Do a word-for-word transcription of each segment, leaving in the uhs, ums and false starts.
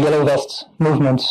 Yellow Vest movement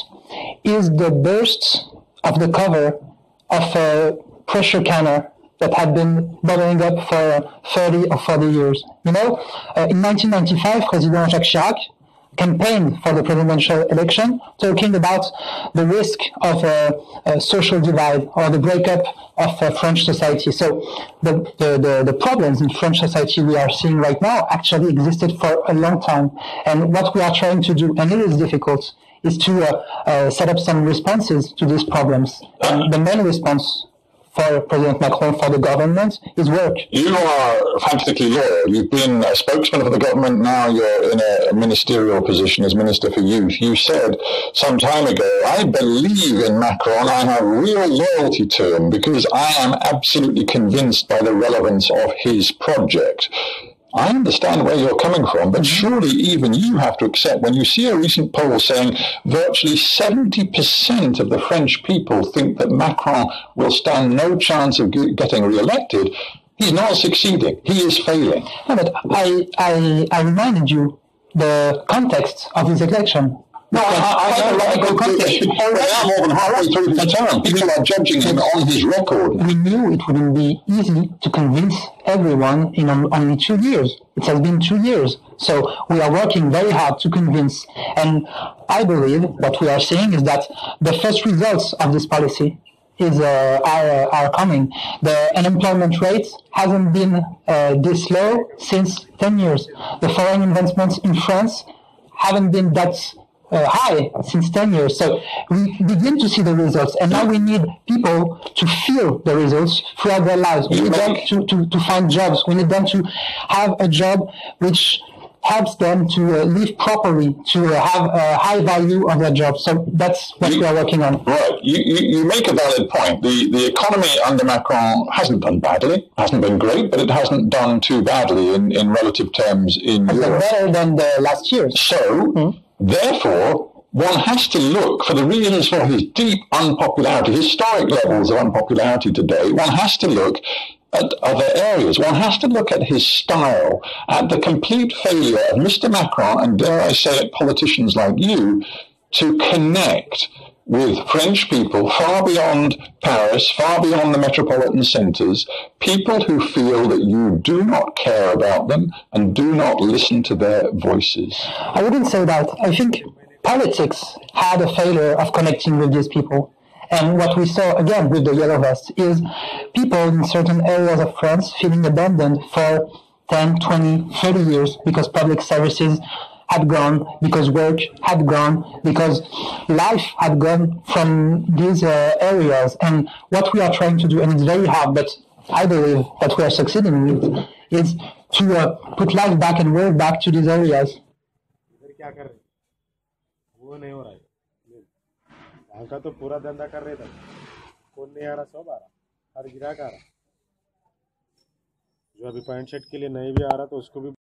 is the burst of the cover of a pressure canner that had been bubbling up for thirty or forty years. You know, uh, in nineteen ninety-five, President Jacques Chirac campaigned for the presidential election, talking about the risk of a, a social divide or the breakup of uh, French society. So the, the, the, the problems in French society we are seeing right now actually existed for a long time. And what we are trying to do, and it is difficult, is to uh, uh, set up some responses to these problems. And the main response for President Macron, for the government, is work. You are fantastically loyal. You've been a spokesman for the government. Now you're in a ministerial position as Minister for Youth. You said some time ago, I believe in Macron. I have real loyalty to him because I am absolutely convinced by the relevance of his project. I understand where you're coming from, but surely even you have to accept when you see a recent poll saying virtually seventy percent of the French people think that Macron will stand no chance of getting re-elected, he's not succeeding. He is failing. No, but I, I, I reminded you the context of his election. No, I, I, I know a good context. We are more than halfway through the term. People are judging him on his record. We knew it wouldn't be easy to convince everyone in only two years. It has been two years. So we are working very hard to convince. And I believe what we are seeing is that the first results of this policy is uh, are, are coming. The unemployment rate hasn't been uh, this low since ten years. The foreign investments in France haven't been that Uh, high since ten years. So we begin to see the results, and now we need people to feel the results throughout their lives. We need them to, to, to find jobs. We need them to have a job which helps them to uh, live properly, to uh, have a high value of their job. So that's what you, we are working on. Right. You, you, you make a valid point. The, the economy under Macron hasn't done badly, hasn't been great, but it hasn't done too badly in, in relative terms in It's Europe. better than the last years. So, mm-hmm. Therefore, one has to look for the reasons for his deep unpopularity, historic levels of unpopularity today. One has to look at other areas. One has to look at his style, at the complete failure of Mister Macron, and dare I say it, politicians like you, to connect with French people far beyond Paris, far beyond the metropolitan centres, people who feel that you do not care about them and do not listen to their voices. I wouldn't say that. I think politics had a failure of connecting with these people. And what we saw, again, with the Yellow Vest, is people in certain areas of France feeling abandoned for ten, twenty, thirty years because public services had gone, because work had gone, because life had gone from these uh, areas. And what we are trying to do, and it's very hard, but I believe that we are succeeding in it, is to uh, put life back and work back to these areas. तो पूरा धंधा कर रहे थे कौन नहीं आ रहा सब आ रहा हर गिराक आ रहा जो अभी पैंट शर्ट के लिए नहीं भी आ रहा तो उसको भी